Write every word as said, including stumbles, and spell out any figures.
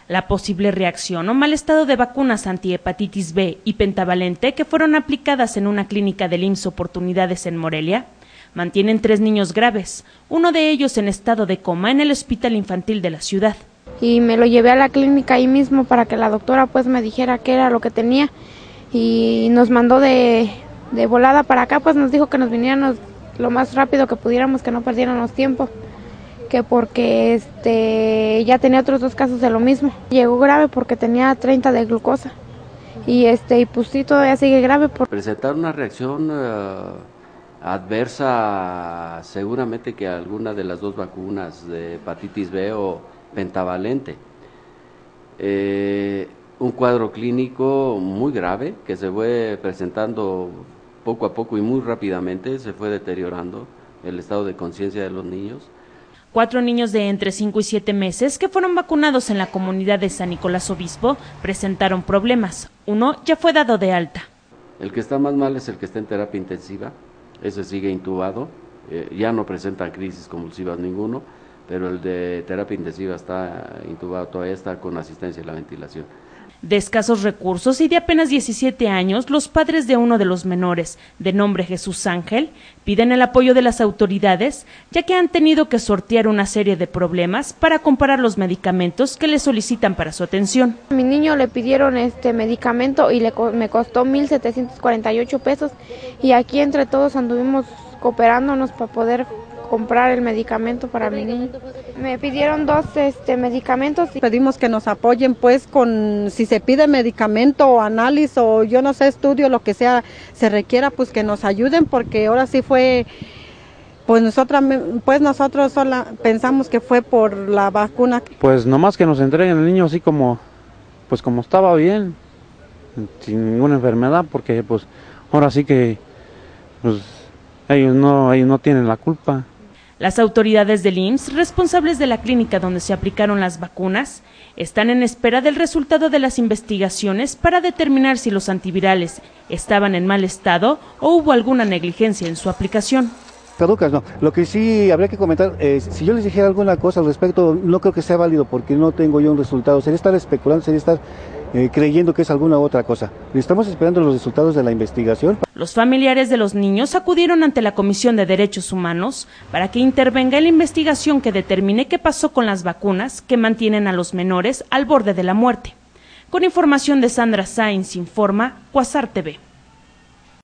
La posible reacción o mal estado de vacunas antihepatitis B y pentavalente que fueron aplicadas en una clínica del I M S S Oportunidades en Morelia mantienen tres niños graves, uno de ellos en estado de coma en el Hospital Infantil de la ciudad. Y me lo llevé a la clínica ahí mismo para que la doctora pues me dijera qué era lo que tenía y nos mandó de, de volada para acá, pues nos dijo que nos viniéramos lo más rápido que pudiéramos, que no perdiéramos tiempo, que porque este ya tenía otros dos casos de lo mismo. Llegó grave porque tenía treinta de glucosa y este y pues sí, todavía sigue grave. Por... Presentar una reacción uh, adversa, seguramente que alguna de las dos vacunas de hepatitis B o pentavalente. Eh, un cuadro clínico muy grave que se fue presentando poco a poco y muy rápidamente, se fue deteriorando el estado de conciencia de los niños. Cuatro niños de entre cinco y siete meses que fueron vacunados en la comunidad de San Nicolás Obispo presentaron problemas. Uno ya fue dado de alta. El que está más mal es el que está en terapia intensiva, ese sigue intubado, eh, ya no presenta crisis convulsivas ninguno, pero el de terapia intensiva está intubado, todavía está con asistencia a la ventilación. De escasos recursos y de apenas diecisiete años, los padres de uno de los menores, de nombre Jesús Ángel, piden el apoyo de las autoridades, ya que han tenido que sortear una serie de problemas para comprar los medicamentos que le solicitan para su atención. A mi niño le pidieron este medicamento y le, me costó mil setecientos cuarenta y ocho pesos y aquí entre todos anduvimos cooperándonos para poder comprar el medicamento para mi niño. Me pidieron dos este, medicamentos. Y... Pedimos que nos apoyen pues con, si se pide medicamento o análisis o yo no sé, estudio, lo que sea, se requiera, pues que nos ayuden porque ahora sí fue, pues nosotros, pues nosotros sola pensamos que fue por la vacuna. Pues nomás que nos entreguen el niño así como, pues como estaba bien, sin ninguna enfermedad, porque pues ahora sí que, pues ellos no, ellos no tienen la culpa. Las autoridades del I M S S, responsables de la clínica donde se aplicaron las vacunas, están en espera del resultado de las investigaciones para determinar si los antivirales estaban en mal estado o hubo alguna negligencia en su aplicación. Caducas, no. Lo que sí habría que comentar, eh, si yo les dijera alguna cosa al respecto, no creo que sea válido porque no tengo yo un resultado. Sería estar especulando, sería estar eh, creyendo que es alguna otra cosa. Estamos esperando los resultados de la investigación. Los familiares de los niños acudieron ante la Comisión de Derechos Humanos para que intervenga en la investigación que determine qué pasó con las vacunas que mantienen a los menores al borde de la muerte. Con información de Sandra Sáenz, informa Cuasar T V.